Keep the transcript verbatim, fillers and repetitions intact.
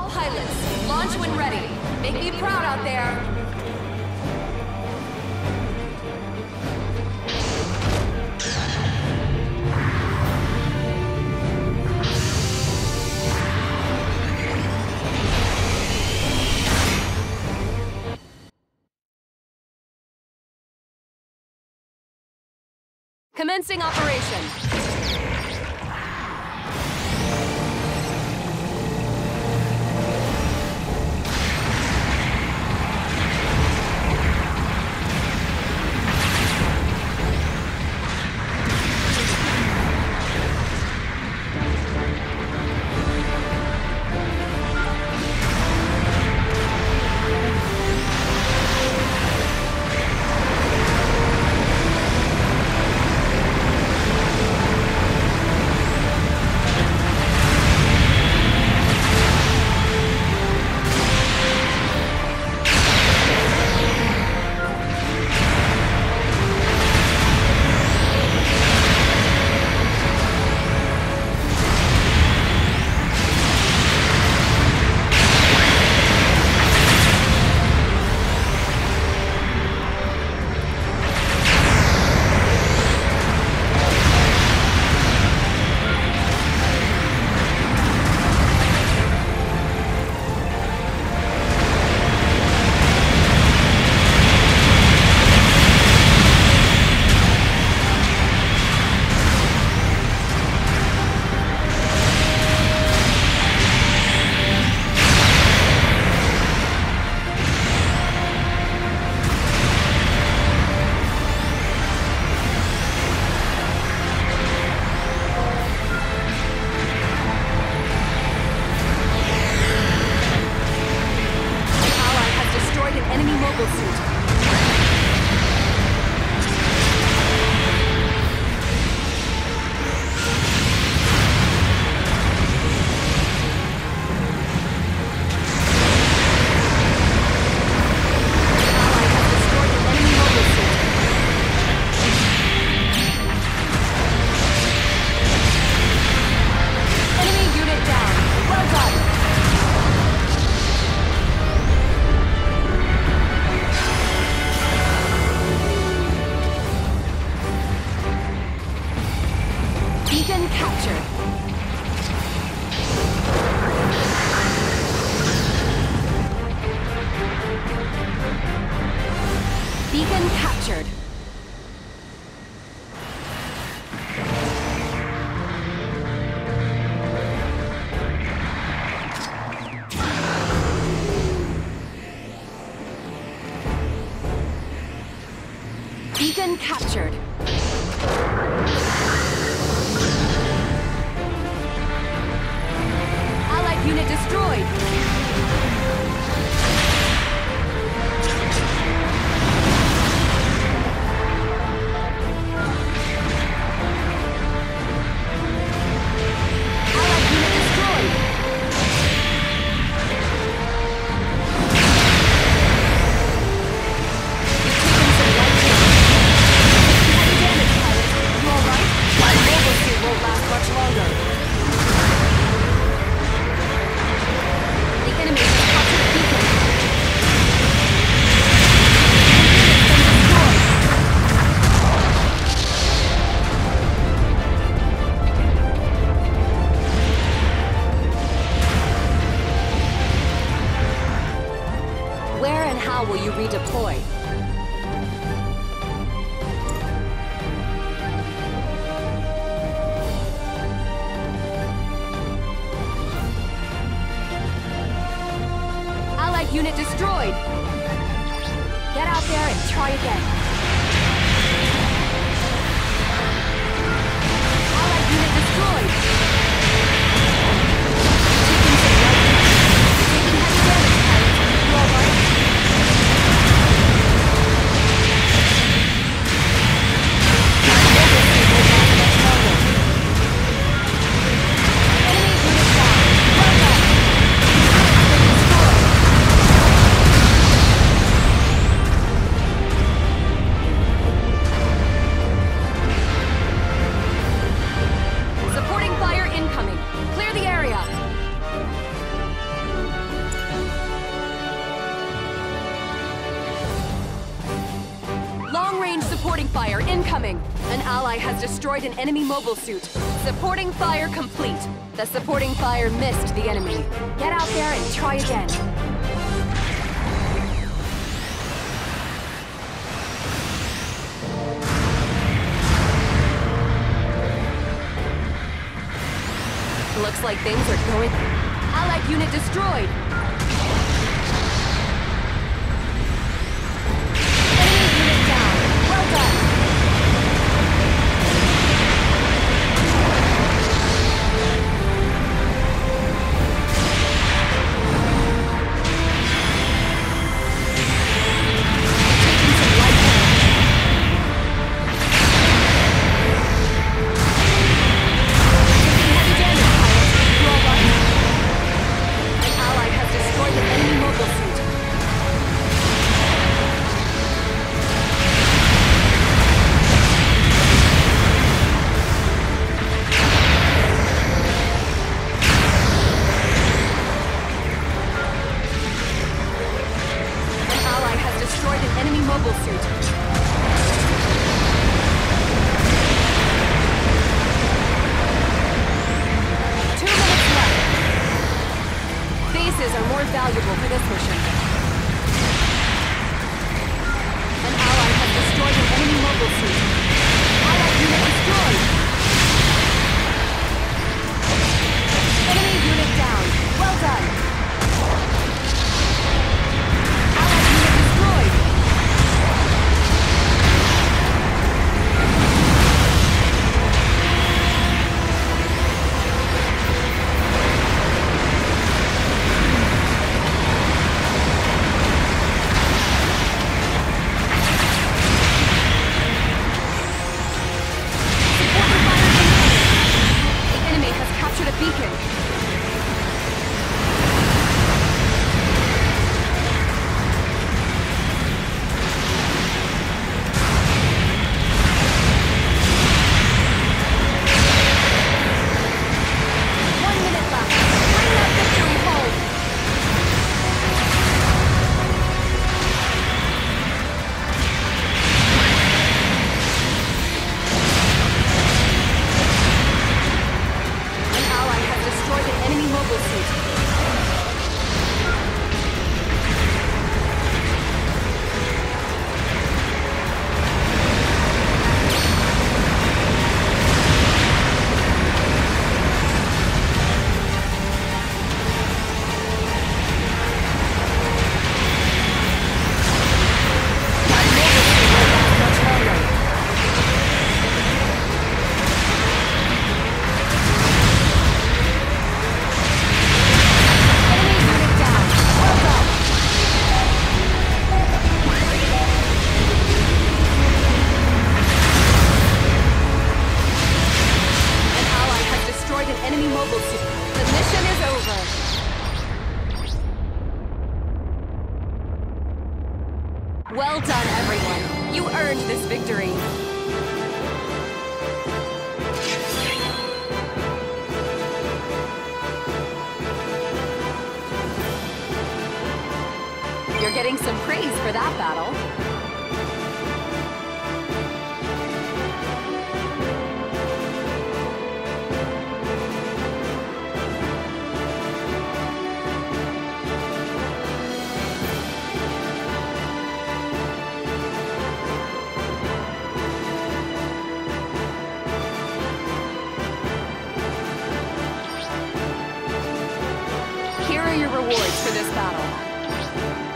pilots, launch when ready. Make me proud out there. Commencing operation. Beacon captured. Beacon captured. Allied unit destroyed. How will you redeploy? Allied unit destroyed! Get out there and try again. Allied unit destroyed! Supporting fire incoming! An ally has destroyed an enemy mobile suit. Supporting fire complete. The supporting fire missed the enemy. Get out there and try again. Looks like things are going... Allied unit destroyed! Enemy unit down. Well done! Mobile suit. Two minutes left. Bases are more valuable for this mission. An ally has destroyed an enemy mobile suit. Allied unit destroyed. Enemy unit down. Well done. Allied unit destroyed. Well done, everyone. You earned this victory. You're getting some praise for that battle. Here are your rewards for this battle.